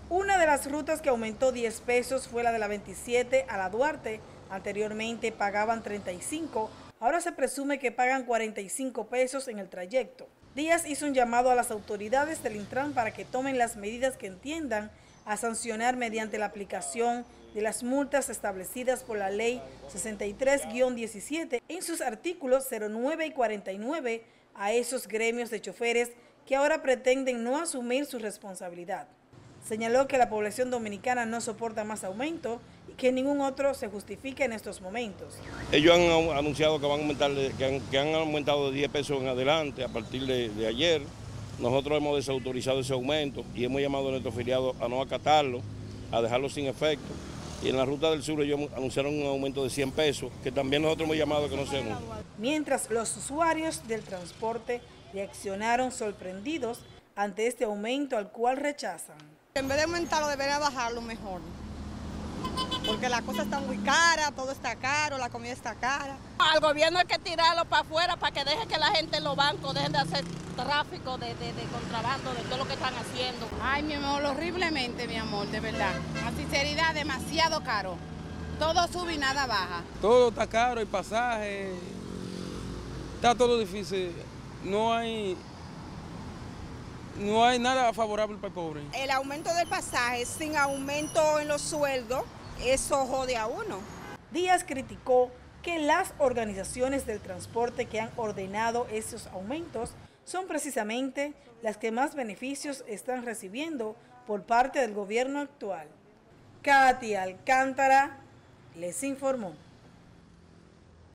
Una de las rutas que aumentó 10 pesos fue la de la 27 a la Duarte. Anteriormente pagaban 35, ahora se presume que pagan 45 pesos en el trayecto. Díaz hizo un llamado a las autoridades del Intran para que tomen las medidas que entiendan a sancionar mediante la aplicación de las multas establecidas por la Ley 63-17 en sus artículos 09 y 49 a esos gremios de choferes que ahora pretenden no asumir su responsabilidad. Señaló que la población dominicana no soporta más aumento y que ningún otro se justifica en estos momentos. Ellos han anunciado que van a aumentar, que han aumentado de 10 pesos en adelante a partir de ayer. Nosotros hemos desautorizado ese aumento y hemos llamado a nuestros afiliados a no acatarlo, a dejarlo sin efecto. Y en la ruta del sur ellos anunciaron un aumento de 100 pesos, que también nosotros hemos llamado a que no se anuncie. Mientras los usuarios del transporte reaccionaron sorprendidos ante este aumento al cual rechazan. En vez de aumentarlo, debería bajarlo mejor. Porque la cosa está muy cara, todo está caro, la comida está cara. Al gobierno hay que tirarlo para afuera para que deje que la gente en los bancos dejen de hacer tráfico de contrabando, de todo lo que están haciendo. Ay, mi amor, horriblemente, mi amor, de verdad. La sinceridad, demasiado caro. Todo sube y nada baja. Todo está caro, el pasaje, está todo difícil. No hay nada favorable para el pobre. El aumento del pasaje sin aumento en los sueldos, eso jode a uno. Díaz criticó que las organizaciones del transporte que han ordenado esos aumentos son precisamente las que más beneficios están recibiendo por parte del gobierno actual. Katy Alcántara les informó.